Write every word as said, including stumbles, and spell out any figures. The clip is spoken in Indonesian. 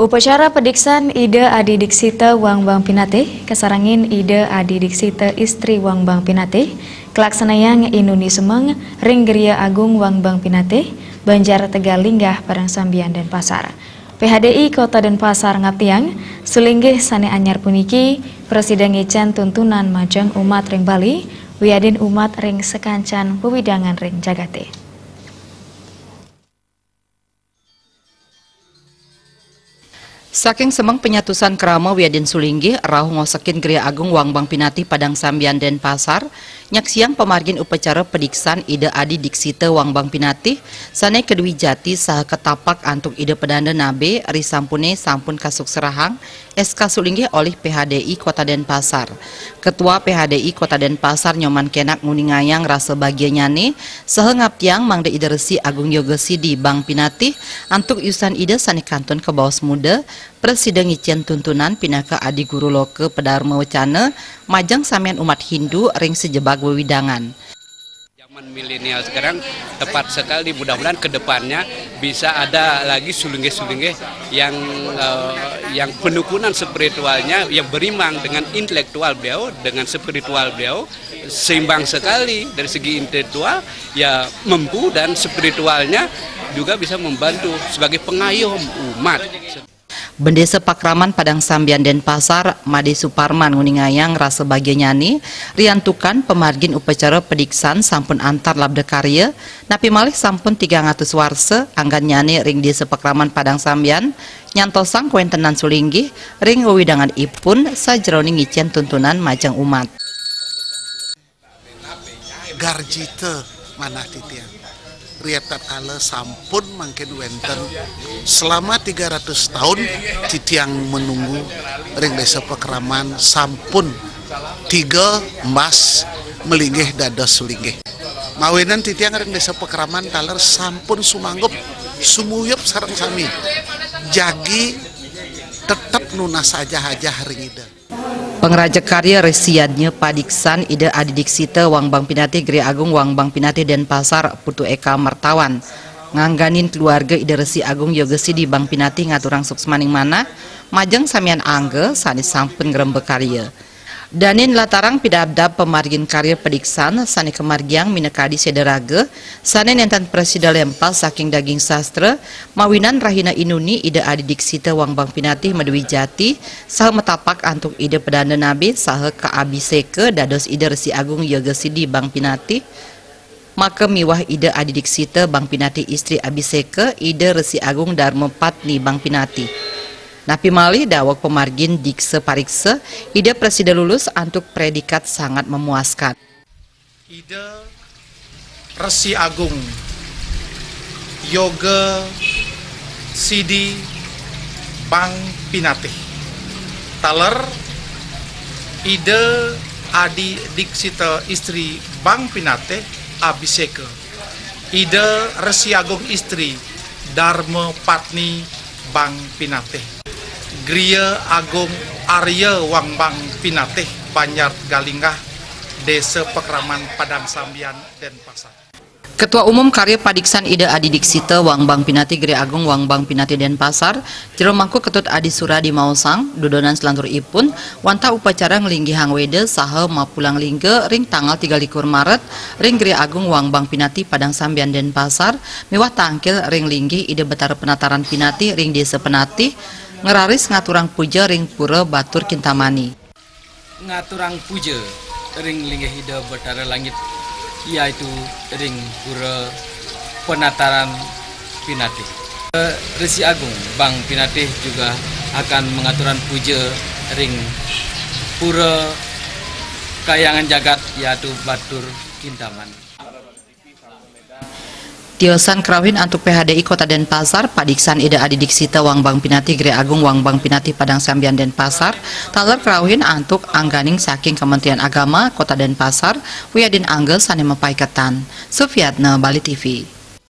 Upacara pediksan Ida Adi Diksita Wangbang Pinate, kasarangin Ida Adi Diksita istri Wangbang Pinate, kelaksanayang Inuni Semeng, Ring Geria Agung Wangbang Pinate, Banjar Tegal Linggah Padang Sambian dan Pasar. P H D I Kota Denpasar ngaptiang, sulinggih sane anyar puniki, Presiden ngecen tuntunan majang umat ring Bali, wiadin umat ring sekancan pewidangan ring Jagate. Saking semang penyatusan kerama wiadin sulinggi rauh ngosekin Geria Agung Wangbang Pinati Padang Sambian Denpasar nyak siang pemargin upacara pediksan Ida Adi Diksita Wangbang Pinati sane kedui jati saha ketapak antuk Ida pedanda nabe risampune sampun kasuk serahang S K sulinggi oleh P H D I Kota Denpasar. Ketua P H D I Kota Denpasar Nyoman Kenak nguningayang rasa bagianyane saha ngaptiang mangda Ida Resi Agung Yogesi di Bang Pinati antuk yusan Ida sane kanton ke Bawas Muda Presiden ngician tuntunan pinaka Adi Guru Loke Pedarma Wacana majang samian umat Hindu ring sejebak wewidangan. Zaman milenial sekarang tepat sekali, mudah-mudahan kedepannya bisa ada lagi sulingge-sulingge yang uh, yang penukunan spiritualnya yang berimbang dengan intelektual beliau, dengan spiritual beliau seimbang sekali dari segi intelektual ya mampu dan spiritualnya juga bisa membantu sebagai pengayom umat. Bendesa Pakraman Padang Sambian Denpasar Made Suparman nguningayang rasa bagianyani riantukan pemargin upacara pediksan sampun antar labda karya napi malih sampun tiga ratus warse anggan nyani ring Desa Pakraman Padang Sambian nyantosang kuentenan sulinggi ring wewidangan ipun sajroning ngicen tuntunan majang umat. Garjite mana titian riatat ala sampun mangken wenten selama tiga ratus tahun titiang menunggu ring Desa Pakraman sampun tiga emas melinggih dados sulinggih mawinan titiang ring Desa Pakraman taler sampun sumanggup sumuyup sareng sami jagi tetap nuna saja aja ring ida. Pengraja karya resiadnya padiksan Ida Adi Diksita Wangbang Pinati Geria Agung Wangbang Pinati Denpasar Putu Eka Martawan ngangganin keluarga Ida Resi Agung Yogesi di Bang Pinati ngaturang suksmaning mana majeng samian angge sanis sampun ngrembe karya. Danin latarang pidabdab pemargin karya pediksan sani kemargiang minekadi sederage sane nentan presida lempal saking daging sastra mawinan rahina Inuni Ida Adi Diksita Wangbang Pinati Medwi Jati saha metapak antuk Ida pedanda nabi saha kaabiseke dados Ida Resi Agung Yogesi di Bang Pinati maka miwah Ida Adi Diksita Bang Pinati istri abiseke Ida Resi Agung Darma Patni Bang Pinati. Napi malih dawak pemargin dikse parikse Ida presida lulus antuk predikat sangat memuaskan. Ida Resi Agung Yoga Sidi Bang Pinati taler Ida Adi Diksita istri Bang Pinati abiseke Ida Resi Agung istri Darma Patni Bang Pinati Geria Agung Arya Wangbang Pinate Banjar Galinggah Desa Pakraman Padang Sambian Denpasar. Ketua Umum Karya Padiksan Ida Adi Diksita Wangbang Pinati Geria Agung Wangbang Pinati Denpasar jero mangku Ketut Adi Suradi Mausang dudonan selantur ipun wanta upacara ngelinggi hangwede saha mapulang lingge ring tanggal tiga likur Maret ring Geria Agung Wangbang Pinati Padang Sambian Denpasar miwah tangkil ring linggi Ida Betara Penataran Pinati ring Desa Penati ngeraris ngaturang puja ring pura Batur Kintamani. Ngaturang puja ring linggih Ida Betara Langit yaitu ring pura Penataran Pinati. Resi Agung Bang Pinati juga akan mengaturan puja ring pura Kayangan Jagat yaitu Batur Kintamani. Tiosan Krawin antuk P H D I Kota Denpasar padiksan Ida Adi Diksita Wangbang Pinati Geria Agung Wangbang Pinati Padang Sambian Denpasar taler Krawin antuk angganing saking Kementerian Agama Kota Denpasar wiadin angge sane mepaiketan. Sufiatna Bali T V.